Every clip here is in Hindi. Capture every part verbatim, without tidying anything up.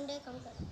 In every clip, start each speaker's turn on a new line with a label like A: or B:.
A: साउंड है कम कर।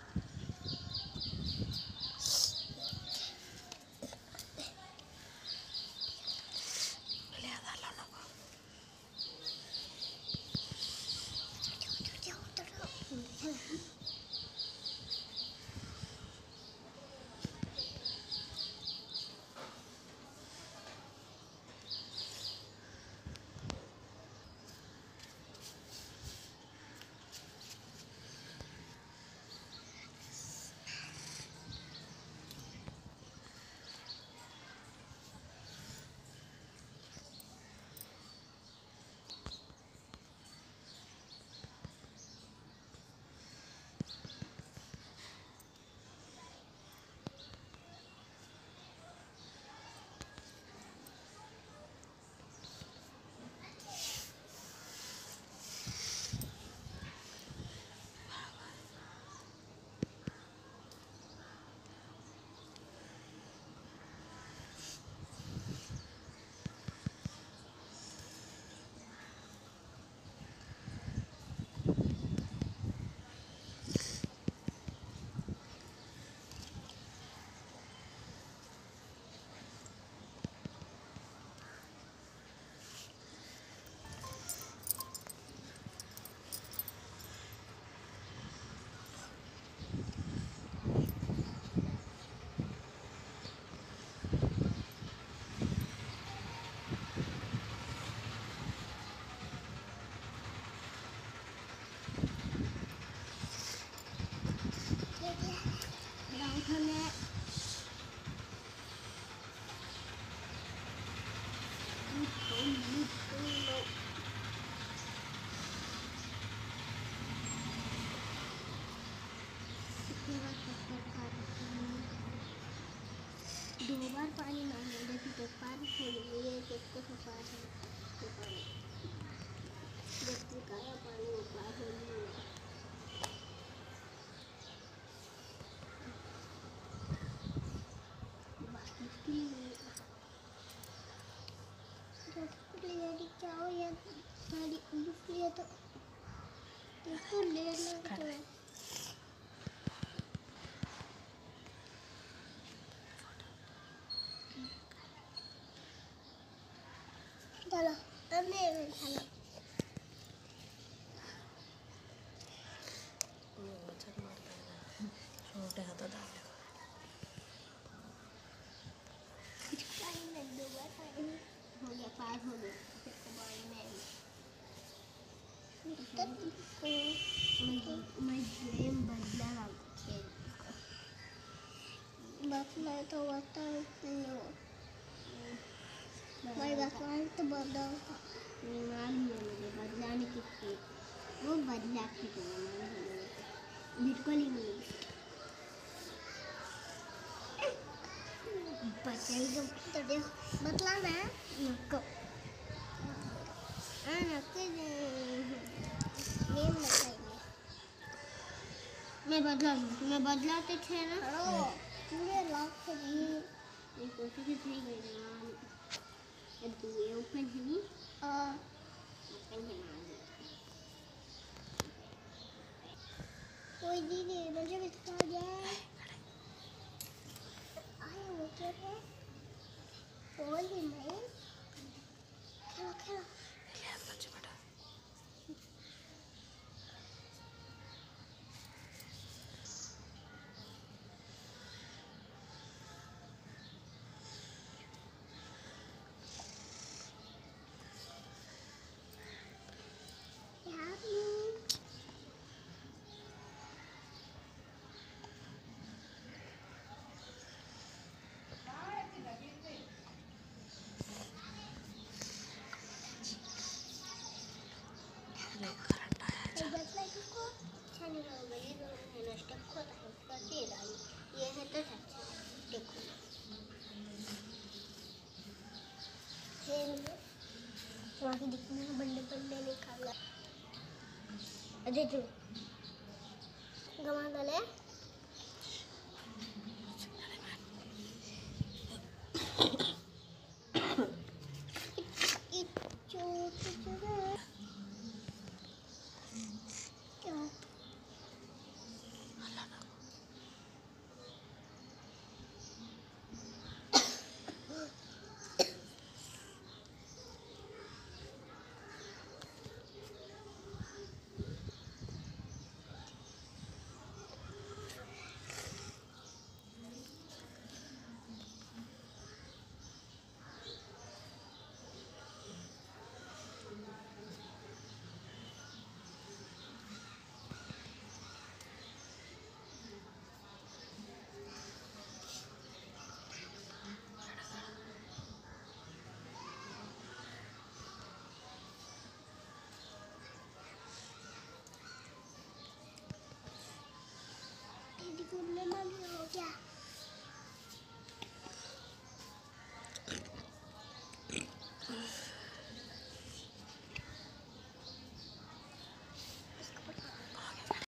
A: दो बार पानी मांगे देखिए तो पानी खोल लिए किसको सफा है तो पानी देखिए काला पानी ऊपर हो गया बाकी की तो क्या हो या सारी इसलिए तो इसको लेना तो चलो अब मैं खाना
B: मच्छर मारता है छोटे हाथों डाल
A: कुछ टाइम लग दो बार पानी हो गया पार हो गया फिर कबाड़ी में मैं गेम बदला रहा खेल बस मैं तो बता नहीं मैं बदलाने तो बदला था मालूम है मुझे बदलाने की थी वो बदला की तो बिल्कुल ही नहीं बचेगा तो देखो बदलाना है नको हाँ नको गेम बताइए मैं बदला लूँ मैं बदलाते थे ना पूरे लाख से ये कोशिश नहीं करेगा तो ये ओपन है नहीं ओपन है ना कोई दीदी मुझे भी सिखा जाए आया वो क्या है बोल ही नहीं खेलो खेलो
B: ले बच्चे बड़ा
A: ये है तो अच्छा देखो वहाँ की दिखने में बंडे बंडे निकाला अजय तू गमा गले